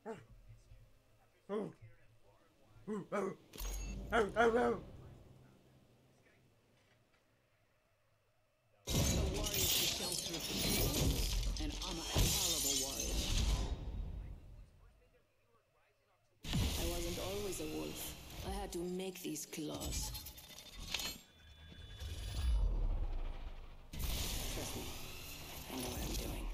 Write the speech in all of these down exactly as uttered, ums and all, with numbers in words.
And I'm a hell of a warrior. I wasn't always a wolf. I had to make these claws. Trust me, I know what I'm doing.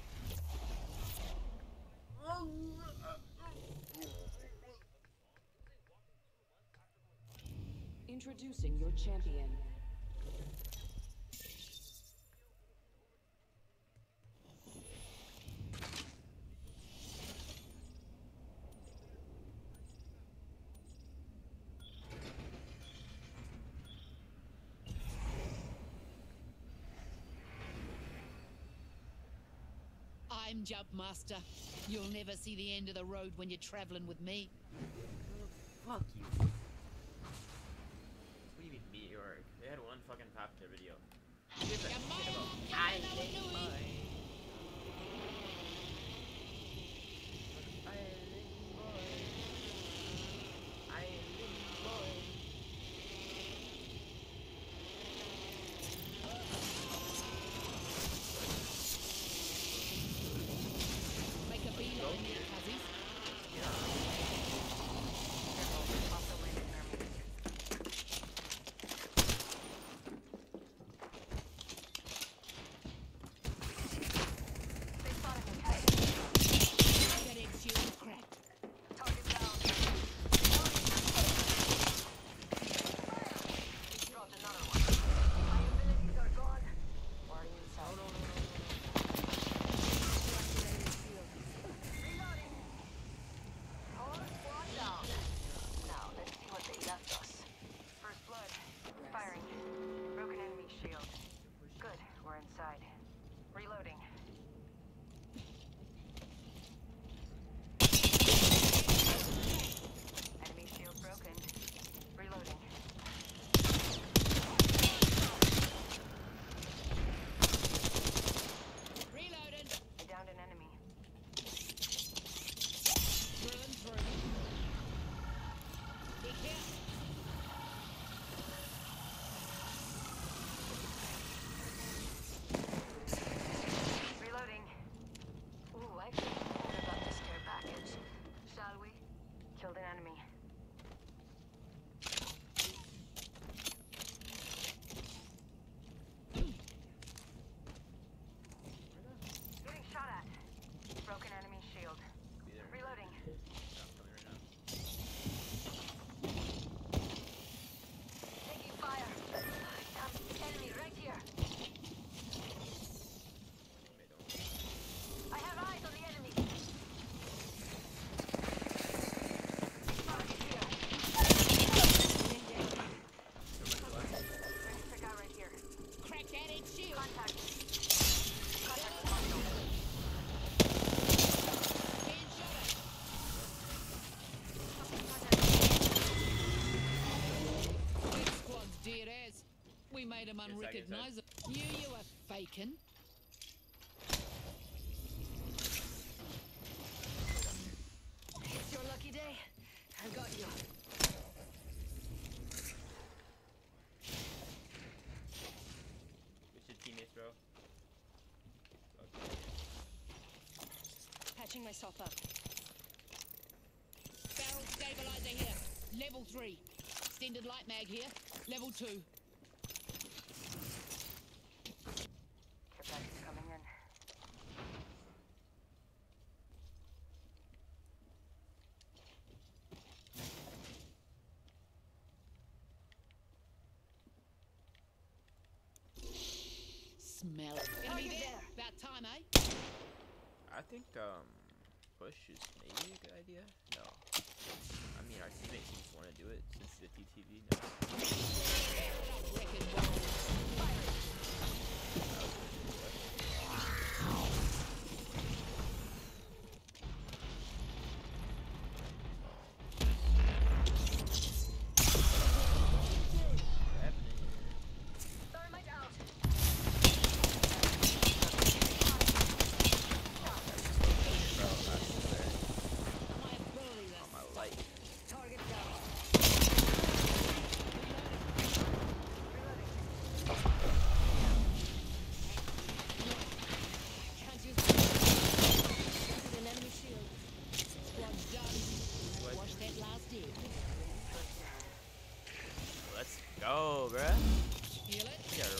Introducing your champion. I'm Jumpmaster. You'll never see the end of the road when you're traveling with me. Fuck you. What do you mean meteoric? They had one fucking popular video. Give a shit about Island Boy. Island Boy. Island Boy. Make a beeline there, cuzzies. That egg shield cracked. Target down. Dropped another one. My abilities are gone. Already inside. No, no, no, no, Reloading. Whole squad down. Now, let's see what they left us. First blood. Firing. Broken enemy shield. Good, we're inside. Reloading. Enemy shield broken. Reloading. Reloading. I downed an enemy. Burn through. Be careful. Reloading. Ooh, I feel good about this care package. Shall we? Killed an enemy. Getting shot at. Broken enemy shield. Be there. Reloading. I'm coming right now. Taking fire. Damn, enemy right here. Wait, don't. I have eyes on the enemy. Target here. Ready for guy right here. Crack that egg shield. Contact. Contact with hostile. Being shot at. This squad's dead as. We made them Yes, I guess I- unrecognizable. Knew you were faking. It's your lucky day. I got you. What's your teammates, bro? Fuck. Patching myself up. Barrel stabilizer here. Level three. Extended light mag here. Level two. Care package coming in. Smell it. Enemy Target there. there. About time, eh? I think um push is maybe a good idea. No. I mean our teammates just want to do it since the T T V. No. Reckon well. Thermite out. My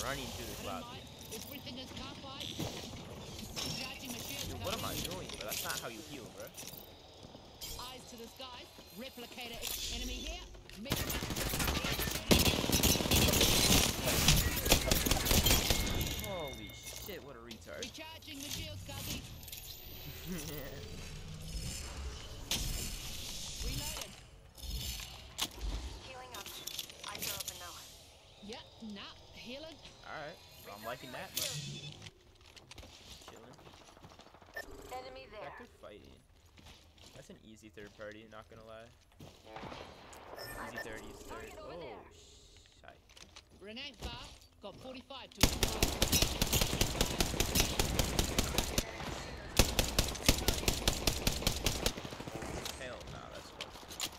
don't need to do this loud. Everything is carbide. Recharging my shield. Dude, what am I doing, bro? That's not how you heal, bro. Eyes to the skies. Replicator enemy here. Make Holy shit, what a retard. Recharging the shields, Guzzy. Reloaded. Healing up. Eyes are open now. Yep, nah, healing. Alright, well, I'm liking that much. Chilling. Enemy there. Effective fighting. That's an easy third party, not gonna lie. Easy third, easy third. Target over Oh, there. shite. Renee far. Got forty-five to it. Hell nah, that's fucked.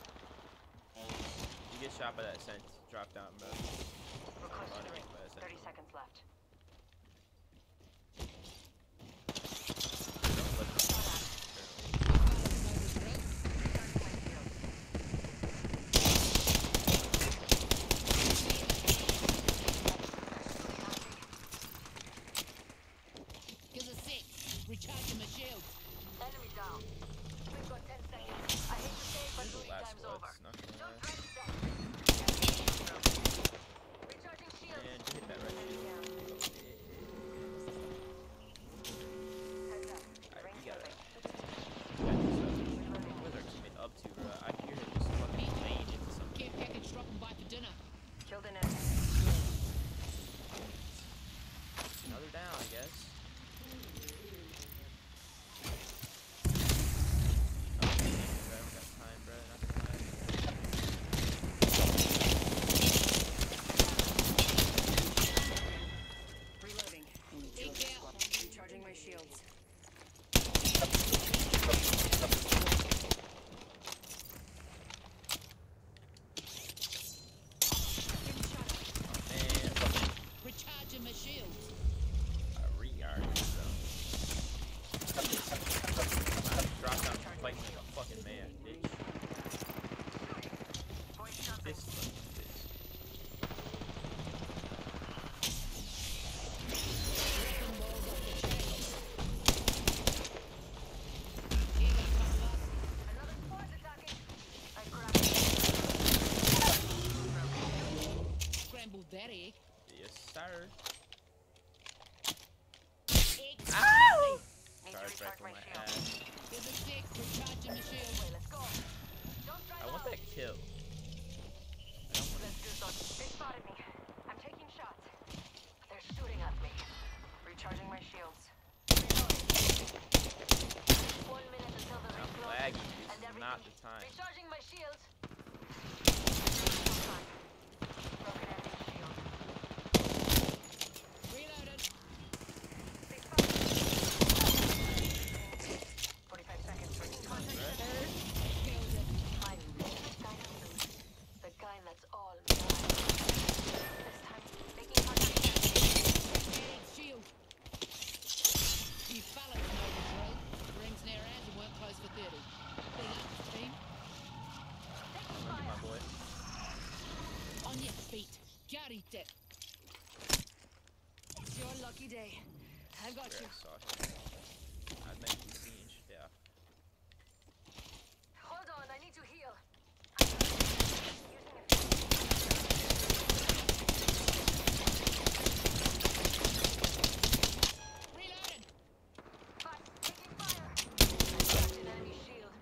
You get shot by that scent. Drop down, bro. We're close to the ring. By that scent. thirty seconds left. Don't let them- Give us six. Recharging my shields. Enemy down. We've got ten seconds. I hate to say it, but These are the losing last time's over. ones, not gonna Don't lie. try to stop. Recharging shields. And hit that red shield. Heads up. Alright, Ring's you gotta. moving. You gotta do something. What is our teammate up to, bro? I hear him just fucking laying into something. Care package dropping by for dinner. Killed an enemy. Another down, I guess. Oh, bro, I don't got time, bro. Not gonna lie. Reloading. Take out. Recharging my shields. Man, Recharging my shields. a re-yard, bro. Drop down and fight like a fucking man, bitch. Voice jumping. This fucking bitch. Wrecking balls off the chains. Here they come, love. Another squad's attacking. I grabbed it. Scrambled that egg. Yes, sir. Egg. Ow! Need to Charge recharge rifle my my shield. ass. Give us six. Recharging my shields. Wait, let's go. Don't try I want that kill. I don't want Let's do something. They spotted me. I'm taking shots. They're shooting at me. Recharging my shields. Reloading. One minute until the I'm ring closes, lagging. This and is not everything- the time. Recharging my shields. Broken enemy shield. Reloaded. They spotted me. forty-five seconds. Ring contact. Killed it. My favorite dinosaur. The kind that's all mine. This time, making contact. Head shield. You fellas know the drill. Rings near as and weren't close for thirty. Big up, team. Taking Look at my fire. boy. On your feet. Garite. It's your lucky day. I've got Where you. I saw him. I meant to see yeah. Hold on, I need to heal. I'm using a Reloaded. Fast, taking fire. I cracked an enemy shield.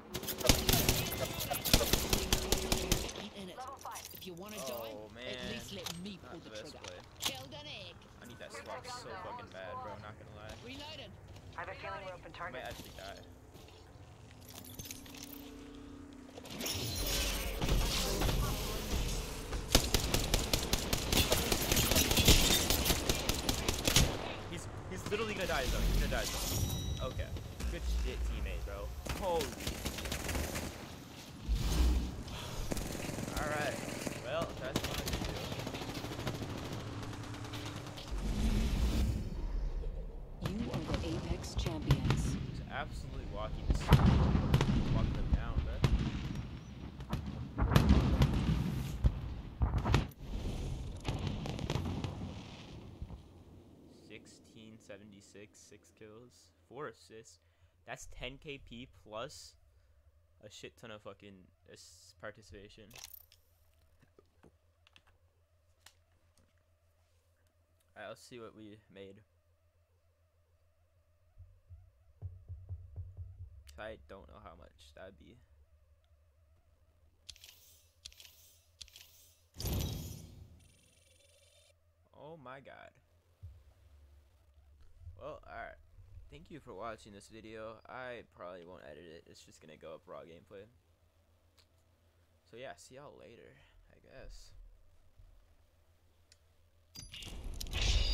Eat in it. Level five. If you want to Oh, die, man. at least let me pull Not the the best trigger. play. Killed an egg. I need that swap so fucking bad, bro. Not gonna lie. Reloaded. I have a feeling we're open I target. might actually die. He's he's literally gonna die though. He's gonna die though. Okay. Good shit, teammate, bro. Holy. Alright. Well, that's what I can do. You are the Apex champions. He's absolutely walking this walking them down, bro. seventy-six, six kills, four assists. That's ten K P plus a shit ton of fucking ass participation. Alright, let's see what we made. I don't know how much that'd be. Oh my god. Well, alright. Thank you for watching this video. I probably won't edit it. It's just gonna go up raw gameplay. So yeah, see y'all later, I guess.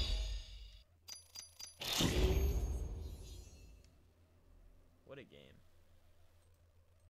What a game.